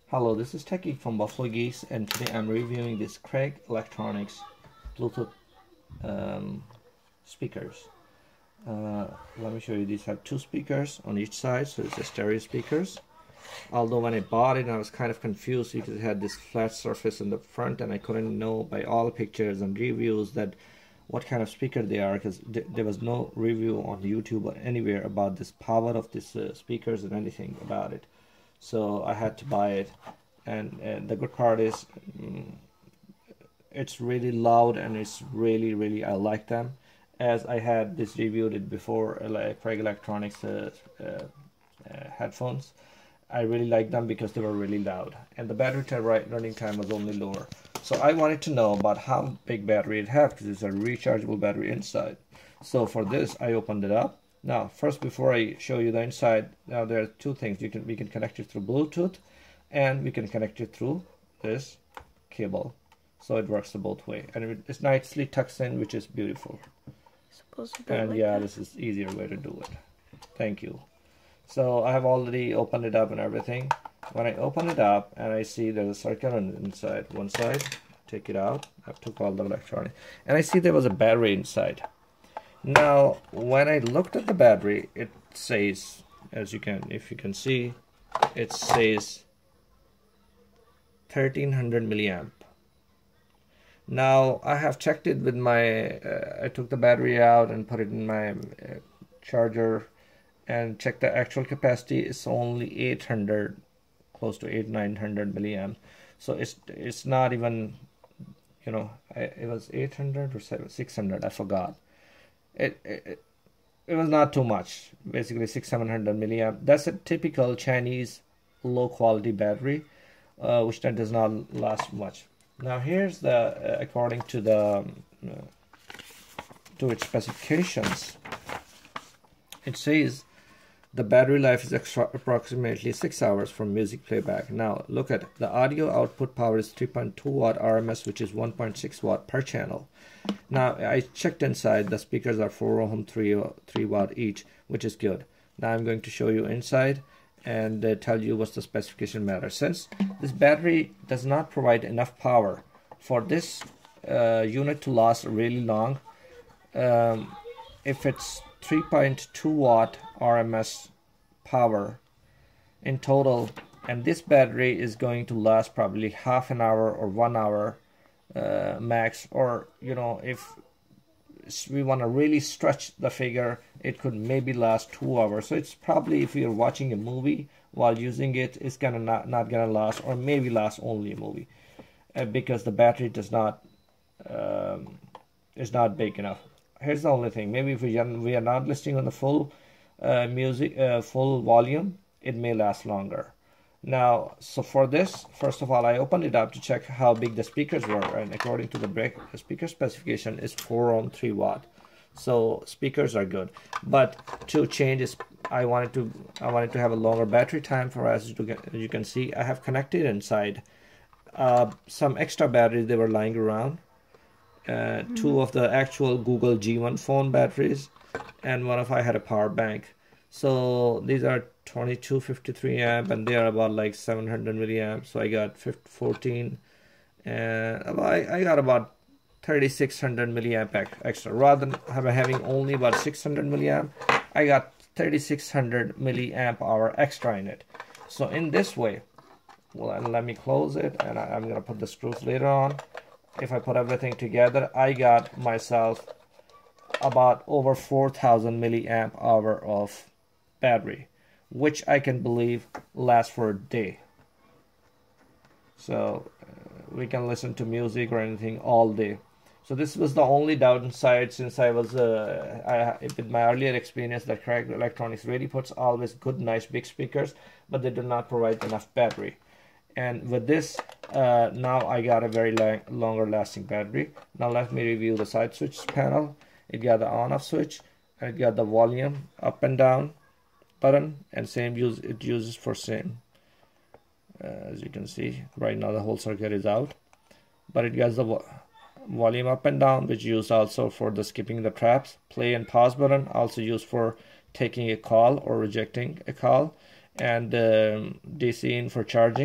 Hello, this is Techie from Buffalo Geeks, and today I'm reviewing this Craig Electronics Bluetooth speakers. Let me show you. These have two speakers on each side, so it's a stereo speakers. Although when I bought it, I was kind of confused because it had this flat surface in the front, and I couldn't know by all pictures and reviews that what kind of speaker they are, because there was no review on YouTube or anywhere about this power of this speakers and anything about it. So I had to buy it, and the good part is it's really loud, and it's really I like them, as I had this reviewed it before, like Craig Electronics headphones. I really like them because they were really loud, and the battery running time was only lower. So I wanted to know about how big battery it has, because it's a rechargeable battery inside. So for this, I opened it up. Now, first, before I show you the inside, now there are two things. We can connect it through Bluetooth, and we can connect it through this cable. So it works the both way, and it's nicely tucks in, which is beautiful. Supposed to be And like yeah, that. this is easier way to do it. Thank you. So I have already opened it up and everything. When I open it up and I see there's a circuit on the inside, one side, take it out. I've took all the electronics, and I see there was a battery inside. Now, when I looked at the battery, it says, if you can see, it says 1300 milliamp. Now, I have checked it with my, I took the battery out and put it in my charger and checked the actual capacity. It's only 800, close to 900 milliamp. So it's not even, it was 800 or 600, I forgot. It was not too much, basically 600-700 milliamp. That's a typical Chinese low quality battery, which then does not last much. Now here's the according to the to its specifications, it says the battery life is approximately 6 hours for music playback. Now look at the audio output power is 3.2 watt RMS, which is 1.6 watt per channel. Now I checked inside, the speakers are 4 ohm 3 watt each, which is good. Now I'm going to show you inside and tell you what's the specification matter. Since this battery does not provide enough power for this unit to last really long, if it's 3.2 watt RMS power in total, and this battery is going to last probably half an hour or 1 hour max, or if we want to really stretch the figure, it could maybe last 2 hours. So it's probably, if you're watching a movie while using it, it's gonna not gonna last, or maybe last only a movie, because the battery does not is not big enough. Here's the only thing: maybe if we are not listening on the full full volume, it may last longer. Now, so for this, first of all, I opened it up to check how big the speakers were, and according to the speaker specification is 4 ohm 3 watt. So speakers are good, but to change is I wanted to have a longer battery time. For as you can see, I have connected inside some extra batteries. They were lying around, two of the actual Google G1 phone batteries, and one of I had a power bank. So these are 2253 amp, and they are about like 700 milliamp. So I got 14, and I got about 3600 milliamp extra. Rather than having only about 600 milliamp, I got 3600 milliamp hour extra in it. So in this way, well, and let me close it, and I'm gonna put the screws later on. If I put everything together, I got myself about over 4000 milliamp hour of battery, which I can believe lasts for a day. So we can listen to music or anything all day. So this was the only downside, since I was with my earlier experience, that Craig Electronics really puts always good, nice big speakers, but they do not provide enough battery. And with this, now I got a very longer lasting battery. Now let me review the side switch panel. It got the on-off switch, and it got the volume up and down button, and same it uses for same. As you can see, right now the whole circuit is out, but it gets the volume up and down, which used also for the skipping the traps. Play and pause button also used for taking a call or rejecting a call, and DC in for charging,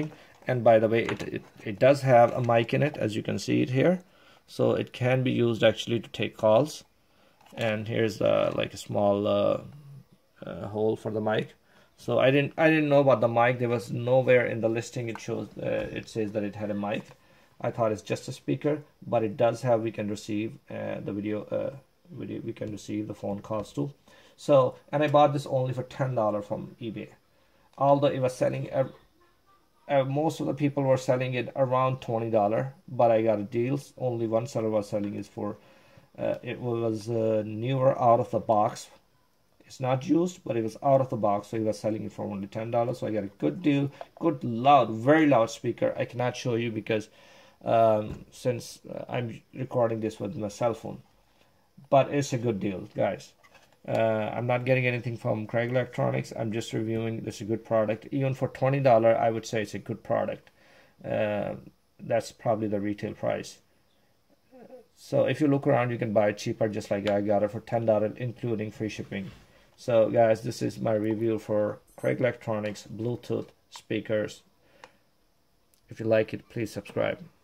And by the way, it does have a mic in it, as you can see it here, so it can be used actually to take calls. And here's like a small hole for the mic. So I didn't know about the mic. There was nowhere in the listing it shows it says that it had a mic. I thought it's just a speaker, but it does have, we can receive the video, we can receive the phone calls too. So, and I bought this only for $10 from eBay, although it was selling most of the people were selling it around $20, but I got a deal. Only one seller was selling it for it was newer, out of the box. It's not used, but it was out of the box, so he was selling it for only $10. So I got a good deal, good loud, very loud speaker. I cannot show you because since I'm recording this with my cell phone, but it's a good deal, guys. I'm not getting anything from Craig Electronics. I'm just reviewing. This is a good product. Even for $20, I would say it's a good product. That's probably the retail price. So if you look around, you can buy it cheaper, just like I got it for $10, including free shipping. So guys, this is my review for Craig Electronics Bluetooth speakers. If you like it, please subscribe.